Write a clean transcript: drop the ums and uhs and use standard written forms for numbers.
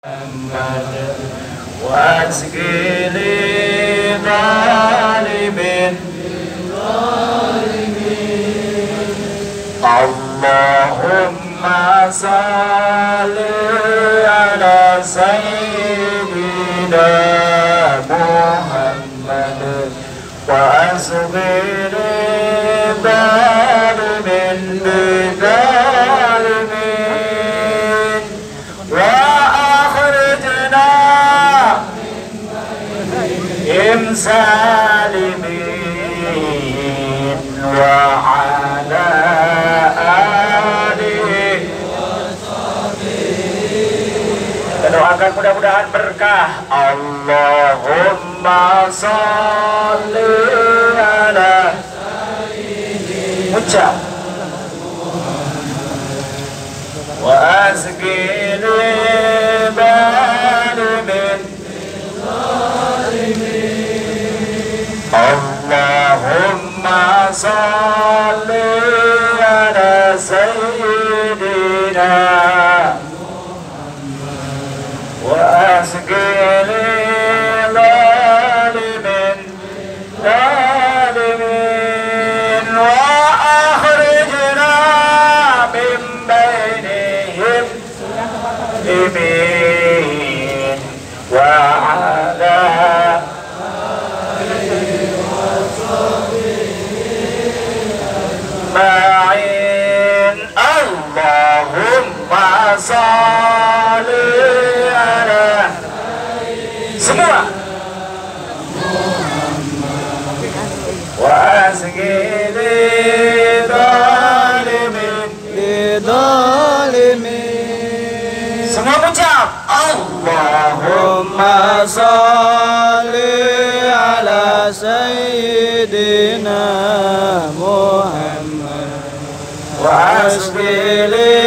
محمد وأسقي ظالم اللهم صل على سيدنا محمد وأسقي ظالم بظالمين وأخرجنا من سالمين وعلى آله kita doakan mudah-mudahan berkah. Allahumma sholli ala ucap wa asqi balimin Allahumma sholli ala sayyidina wa asqi zalimin zalimin wa akhrijna min bainihim imin wa ala ma'in Allahumma sholli ala semua wa asqi lidhalimin semua ucap Allahumma sholli ala sayyidina Muhammad wa asqi